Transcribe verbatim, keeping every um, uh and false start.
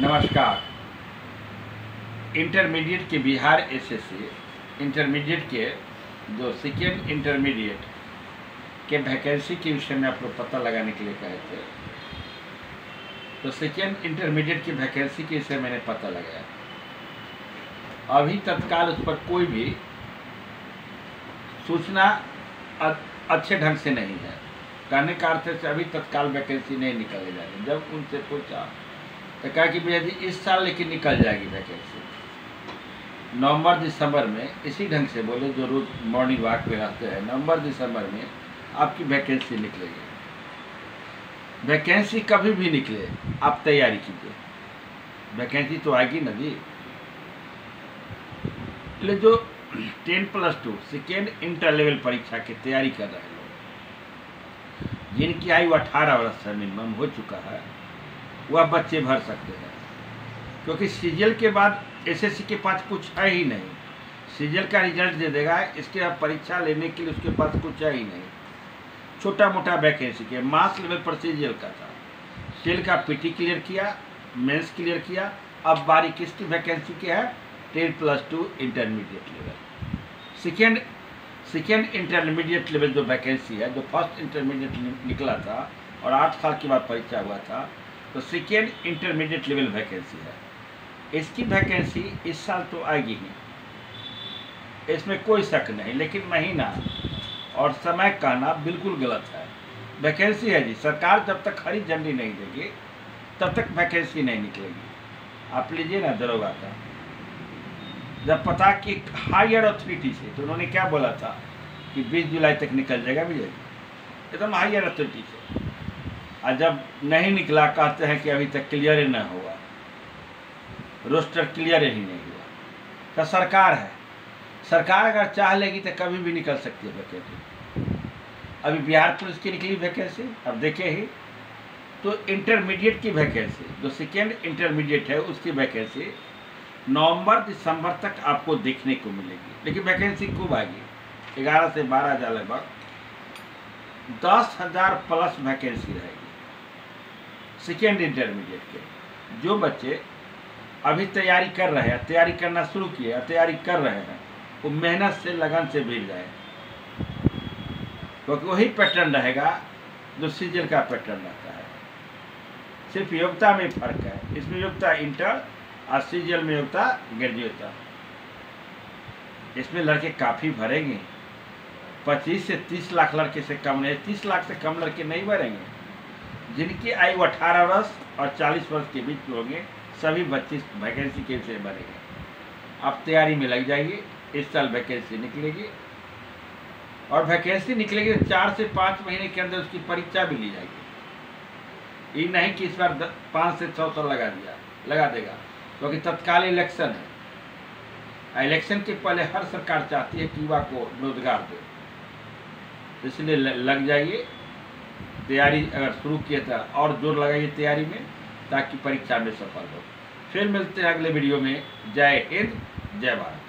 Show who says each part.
Speaker 1: नमस्कार। इंटरमीडिएट के Bihar SSC intermediate के जो सेकेंड इंटरमीडिएट के वैकेंसी के विषय में आप लोग पता लगाने के लिए कहे थे, तो सेकेंड इंटरमीडिएट की वैकेंसी के विषय मैंने पता लगाया। अभी तत्काल उस पर कोई भी सूचना अच्छे ढंग से नहीं है। कहने का अर्थ से अभी तत्काल वैकेंसी नहीं निकाली जा रही। जब उनसे पूछा तो कहा कि भैया जी इस साल लेकिन निकल जाएगी वैकेंसी, नवंबर दिसंबर में। इसी ढंग से बोले जो रोज मॉर्निंग वॉक पे रहते हैं, नवंबर दिसंबर में आपकी वैकेंसी निकलेगी। वैकेंसी कभी भी निकले आप तैयारी कीजिए, वैकेंसी तो आएगी ना जी। ले जो ten plus two second inter level परीक्षा की तैयारी कर रहे हैं लोग, जिनकी आयु अठारह वर्ष से मिनिमम हो चुका है, वह बच्चे भर सकते हैं। क्योंकि सीजीएल के बाद एसएससी के पास कुछ है ही नहीं। सीजीएल का रिजल्ट दे देगा, इसके बाद परीक्षा लेने के लिए उसके पास कुछ है ही नहीं। छोटा मोटा वैकेंसी के मास लेवल पर सीजीएल का था, सेल का पीटी क्लियर किया, मेंस क्लियर किया। अब बारी किसकी वैकेंसी की है? Ten plus two intermediate level. Second second intermediate level जो वैकेंसी है, जो फर्स्ट इंटरमीडिएट निकला था और आठ साल के बाद परीक्षा हुआ था, तो सेकेंड इंटरमीडिएट लेवल वैकेंसी है। इसकी वैकेंसी इस साल तो आएगी ही, इसमें कोई शक नहीं। लेकिन महीना और समय कहना बिल्कुल गलत है। वैकेंसी है जी, सरकार जब तक हरी झंडी नहीं देगी तब तक वैकेंसी नहीं निकलेगी। आप लीजिए ना दरोगा का, जब पता कि हायर अथॉरिटी से, तो उन्होंने क्या बोला था कि बीस जुलाई तक निकल जाएगा भैया, एकदम हायर अथॉरिटी से। और जब नहीं निकला कहते हैं कि अभी तक क्लियर ही नहीं हुआ, रोस्टर क्लियर ही नहीं हुआ। तो सरकार है, सरकार अगर चाह लेगी तो कभी भी निकल सकती है वैकेंसी। अभी बिहार पुलिस की निकली वैकेंसी, अब देखे ही तो इंटरमीडिएट की वैकेंसी, जो सेकेंड इंटरमीडिएट है उसकी वैकेंसी नवंबर दिसंबर तक आपको देखने को मिलेगी। लेकिन वैकेंसी खूब आएगी, ग्यारह से बारह हज़ार लगभग दस हज़ार प्लस वैकेंसी रहेगी सेकेंड इंटरमीडिएट के। जो बच्चे अभी तैयारी कर रहे हैं, तैयारी करना शुरू किए, तैयारी कर रहे हैं, वो मेहनत से लगन से भीड़ जाए, क्योंकि वही पैटर्न रहेगा जो सीजीएल का पैटर्न रहता है। सिर्फ योग्यता में फर्क है, इसमें योग्यता इंटर और सीजीएल में योग्यता ग्रेजुएट। इसमें लड़के काफ़ी भरेंगे, पच्चीस से तीस लाख लड़के से कम नहीं, तीस लाख से कम लड़के नहीं भरेंगे। जिनकी आयु अठारह वर्ष और चालीस वर्ष के बीच होंगे, सभी बच्चे वैकेंसी के विषय भरेंगे। आप तैयारी में लग जाइए, इस साल वैकेंसी निकलेगी। और वैकेंसी निकलेगी तो चार से पाँच महीने के अंदर उसकी परीक्षा भी ली जाएगी। ये नहीं कि इस बार पाँच से छः सौ लगा दिया लगा देगा, क्योंकि तत्काल इलेक्शन है। इलेक्शन के पहले हर सरकार चाहती है कि युवा को रोजगार दे, इसलिए लग जाइए। तैयारी अगर शुरू किया था और जोर लगाइए तैयारी में, ताकि परीक्षा में सफल हो। फिर मिलते हैं अगले वीडियो में। जय हिंद, जय भारत।